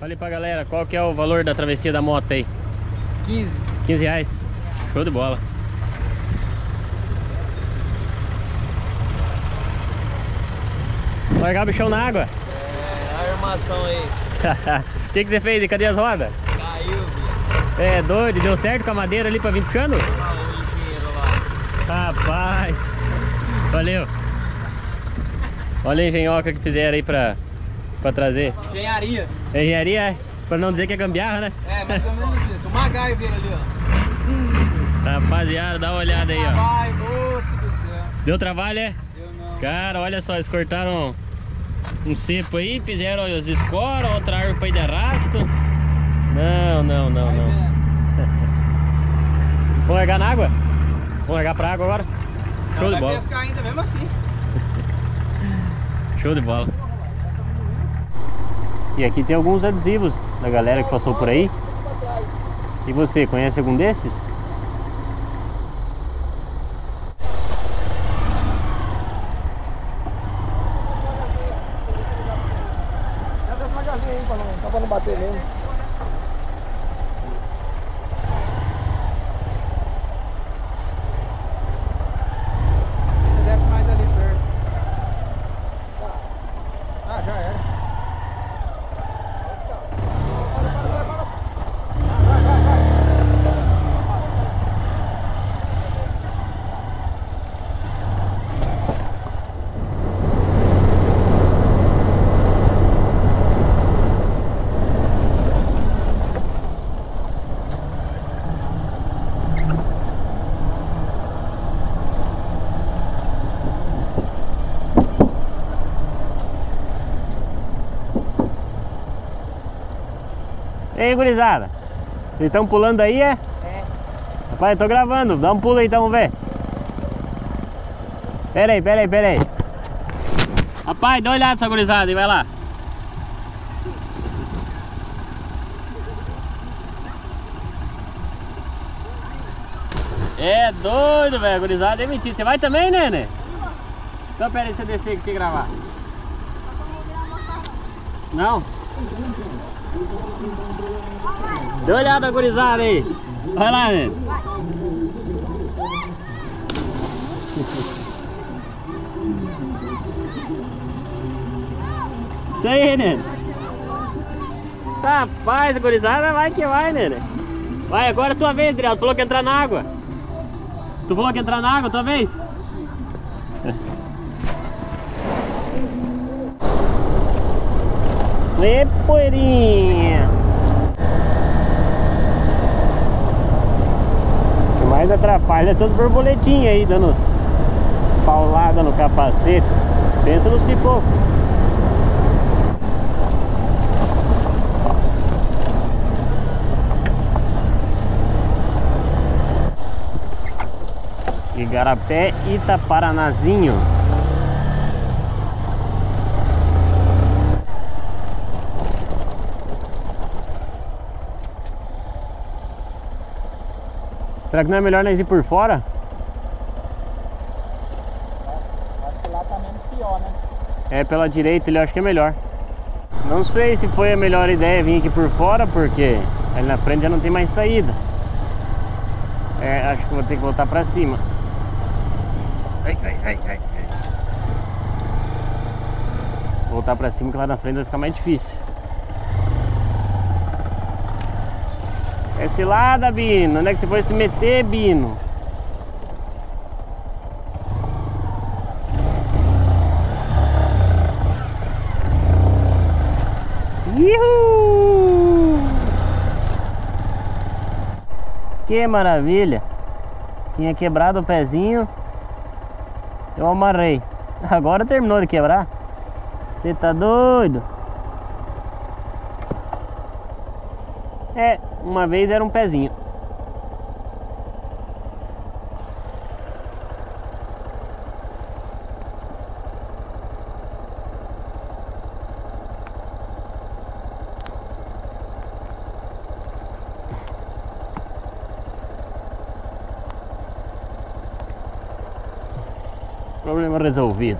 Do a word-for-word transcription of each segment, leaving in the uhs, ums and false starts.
Fala aí pra galera, qual que é o valor da travessia da moto aí? quinze. quinze reais? Show de bola. Largar o bichão na água? É, a armação aí. O que que você fez e cadê as rodas? Caiu, viu? É doido, deu certo com a madeira ali pra vir puxando? Ah, o engenheiro lá. Rapaz, valeu. Olha a engenhoca que fizeram aí pra, pra trazer. Engenharia. Engenharia, é? Pra não dizer que é gambiarra, né? É, mais ou menos isso. O MacGyver ali, ó. Rapaziada, dá uma olhada aí, ó. Ai, moço do céu. Deu trabalho, é? Eu não. Cara, olha só, eles cortaram um cepo aí, fizeram as escoras, outra árvore pra ir de arrasto. Não, não, não, Vai não. vendo. Vamos largar na água? Vamos largar pra água agora? Show Não, de vai bola. pescar ainda mesmo assim. Show de bola. E aqui tem alguns adesivos da galera que passou por aí. E você, conhece algum desses? Cadê esse magazinho aí pra não, pra não bater mesmo? Você desce mais ali perto. Ah, já era. E aí, gurizada? Vocês estão pulando aí, é? É. Rapaz, eu tô gravando, dá um pulo aí então, vamos ver. Pera aí, pera aí, pera aí. Rapaz, dá uma olhada nessa gurizada e vai lá. É doido, velho, gurizada, é mentira. Você vai também, Nenê? Então pera aí, deixa eu descer aqui e gravar. Não? Dê uma olhada, gurizada aí. Vai lá, né? Isso aí, né? Rapaz, gurizada, vai que vai, né? Vai, agora é tua vez, Adriano. Tu falou que ia entrar na água. Tu falou que ia entrar na água, tua vez? Ê, poeirinha. O que mais atrapalha é essas borboletinhas aí, dando paulada no capacete. Pensa nos pipocos. Igarapé, Itaparanazinho. Será que não é melhor nós ir por fora? Acho que lá tá menos pior, né? É, pela direita ele acho que é melhor. Não sei se foi a melhor ideia vir aqui por fora, porque ali na frente já não tem mais saída. É, acho que vou ter que voltar pra cima. Ai, ai, ai, ai. Voltar pra cima que lá na frente vai ficar mais difícil. É cilada, Bino. Onde é que você foi se meter, Bino? Ihu! Que maravilha! Tinha quebrado o pezinho. Eu amarrei. Agora terminou de quebrar. Você tá doido? É, uma vez era um pezinho. Problema resolvido.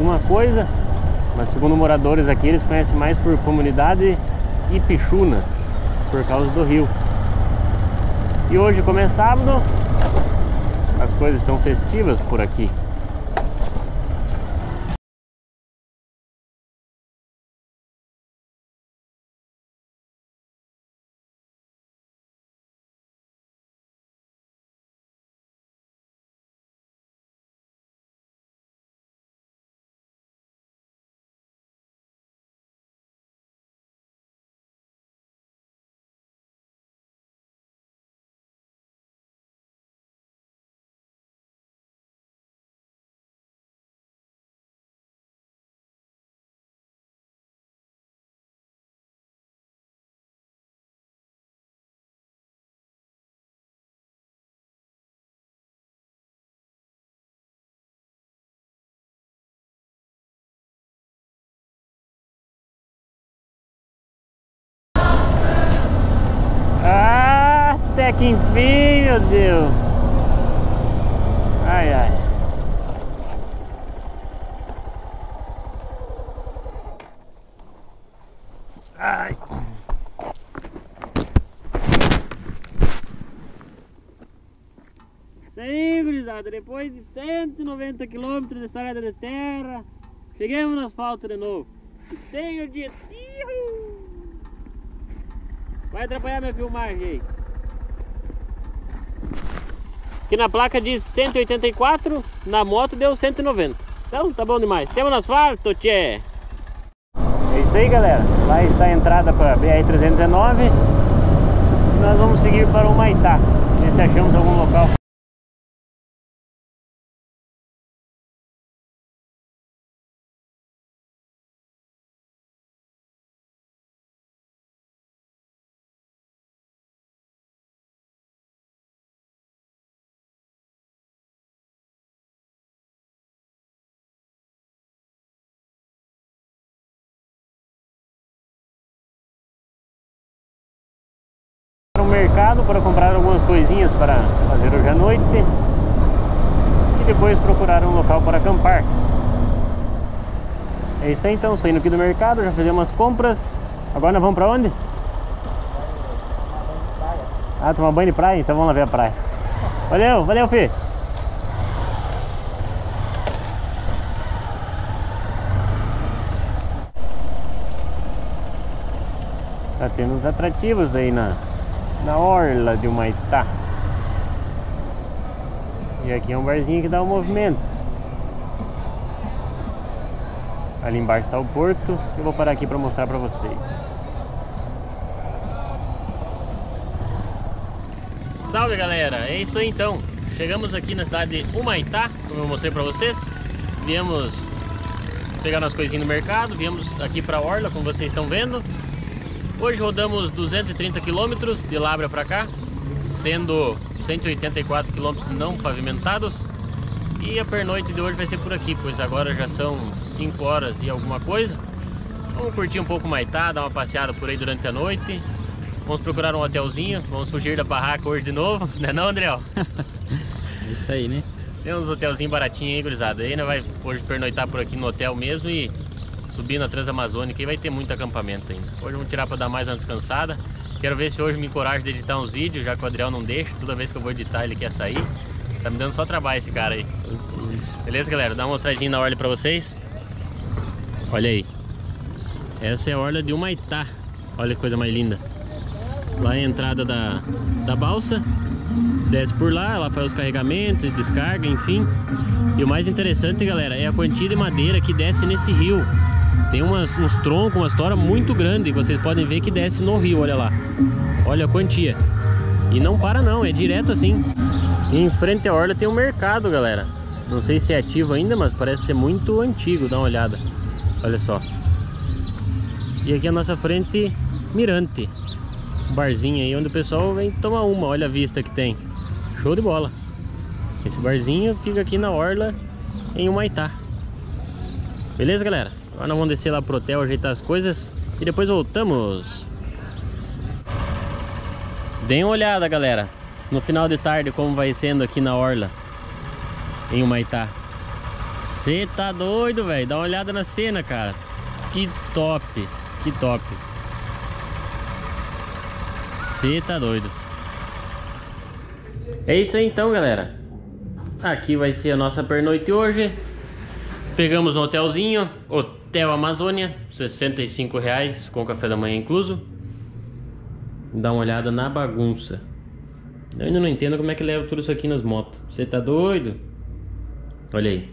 alguma coisa, mas segundo moradores aqui, eles conhecem mais por comunidade Ipixuna, por causa do rio. E hoje, como é sábado, as coisas estão festivas por aqui. Até que enfim, meu Deus. Ai, ai. Ai. Isso aí, gurizada. Depois de cento e noventa quilômetros de estrada de terra, chegamos no asfalto de novo. E tem o dia. Vai atrapalhar minha filmagem aí. Aqui na placa diz cento e oitenta e quatro, na moto deu cento e noventa. Então tá bom demais. Temos no asfalto, tchê. É isso aí, galera. Lá está a entrada para a B R trezentos e nove. E nós vamos seguir para o Humaitá, ver se achamos algum local. Um mercado para comprar algumas coisinhas para fazer hoje à noite e depois procurar um local para acampar. É isso aí, então, saindo aqui do mercado, já fizemos as compras. Agora nós vamos para onde? Ah, tomar banho de praia? Então vamos lá ver a praia. Valeu, valeu, Fê! Tá tendo uns atrativos aí na na orla de Humaitá. E aqui é um barzinho que dá um movimento. Ali embaixo está o porto. Eu vou parar aqui para mostrar para vocês. Salve, galera, é isso aí então. Chegamos aqui na cidade de Humaitá, como eu mostrei para vocês. Viemos pegar umas coisinhas no mercado, viemos aqui para a orla, como vocês estão vendo. Hoje rodamos duzentos e trinta quilômetros de Lábrea para cá, sendo cento e oitenta e quatro quilômetros não pavimentados. E a pernoite de hoje vai ser por aqui, pois agora já são cinco horas e alguma coisa. Vamos curtir um pouco Humaitá, dar uma passeada por aí durante a noite. Vamos procurar um hotelzinho, vamos fugir da barraca hoje de novo, não é não, André? É isso aí, né? Tem uns hotelzinhos baratinhos aí, gurizada. Aí nós vai hoje pernoitar por aqui no hotel mesmo e subir na Transamazônica, e vai ter muito acampamento ainda. Hoje vamos tirar para dar mais uma descansada. Quero ver se hoje me encorajo de editar uns vídeos, já que o Adriel não deixa. Toda vez que eu vou editar ele quer sair. Tá me dando só trabalho esse cara aí. Beleza, galera? Dá uma mostradinha na orla para vocês. Olha aí. Essa é a orla de Humaitá. Olha que coisa mais linda. Lá é a entrada da, da balsa. Desce por lá, ela faz os carregamentos, descarga, enfim. E o mais interessante, galera, é a quantia de madeira que desce nesse rio. Tem umas, uns troncos, uma história muito grande. Vocês podem ver que desce no rio, olha lá. Olha a quantia. E não para não, é direto assim. E em frente à orla tem um mercado, galera. Não sei se é ativo ainda, mas parece ser muito antigo. Dá uma olhada. Olha só. E aqui à nossa frente, Mirante. Barzinho aí onde o pessoal vem tomar uma. Olha a vista que tem. Show de bola. Esse barzinho fica aqui na orla em Humaitá. Beleza, galera? Agora nós vamos descer lá pro hotel, ajeitar as coisas e depois voltamos. Deem uma olhada, galera, no final de tarde como vai sendo aqui na orla em Humaitá. Você tá doido, velho? Dá uma olhada na cena, cara. Que top, que top. Você tá doido. É isso aí então, galera. Aqui vai ser a nossa pernoite hoje. Pegamos um hotelzinho, Hotel Amazônia, sessenta e cinco reais com café da manhã incluso. Dá uma olhada na bagunça. Eu ainda não entendo como é que leva tudo isso aqui nas motos. Você tá doido? Olha aí.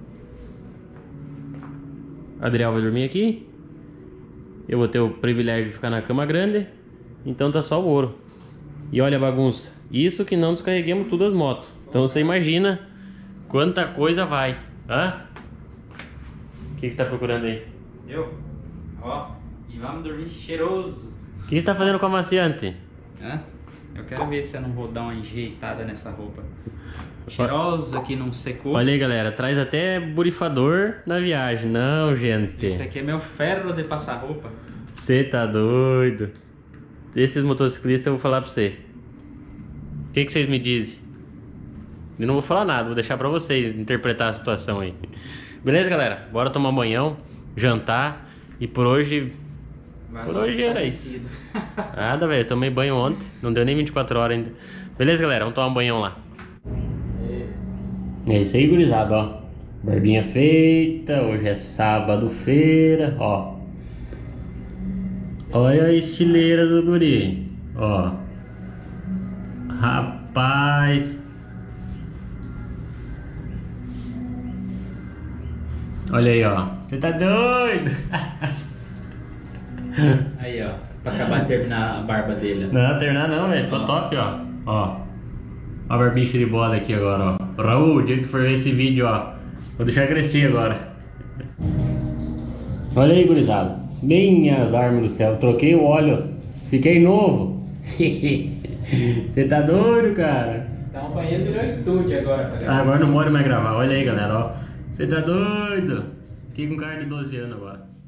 Adriel vai dormir aqui. Eu vou ter o privilégio de ficar na cama grande. Então tá só o ouro. E olha a bagunça. Isso que não descarreguemos tudo as motos. Então você imagina quanta coisa vai. Hã? O que, que você tá procurando aí? Eu? Ó, e vamos dormir cheiroso. O que você tá fazendo com a amaciante? Hã? Eu quero ver se eu não vou dar uma enjeitada nessa roupa. Cheirosa, que não secou. Olha aí, galera, traz até borrifador na viagem. Não, gente. Esse aqui é meu ferro de passar roupa. Você tá doido. Esses motociclistas eu vou falar pra você. O que, que vocês me dizem? Eu não vou falar nada, vou deixar pra vocês interpretar a situação aí. Beleza, galera? Bora tomar um banhão, jantar. E por hoje... Vai por hoje era isso. Nada, velho, tomei banho ontem. Não deu nem vinte e quatro horas ainda. Beleza, galera? Vamos tomar um banhão lá. É isso aí, gurizada, ó. Barbinha feita. Hoje é sábado, feira, ó. Olha a estileira do guri. Ó. Rapaz. Olha aí, ó. Você tá doido? Aí, ó. Pra acabar de terminar a barba dele. Não, terminar não, velho. Ficou top, ó. Ó. Ó a barbinha de bola aqui agora, ó. Raul, o dia que tu for ver esse vídeo, ó. Vou deixar crescer agora. Olha aí, gurizada. Minhas armas do céu. Troquei o óleo. Fiquei novo. Você tá doido, cara? Então o banheiro virou estúdio agora pra gravar. Ah, agora não pode mais gravar. Olha aí, galera, ó. Você tá doido? Fiquei com cara de doze anos agora.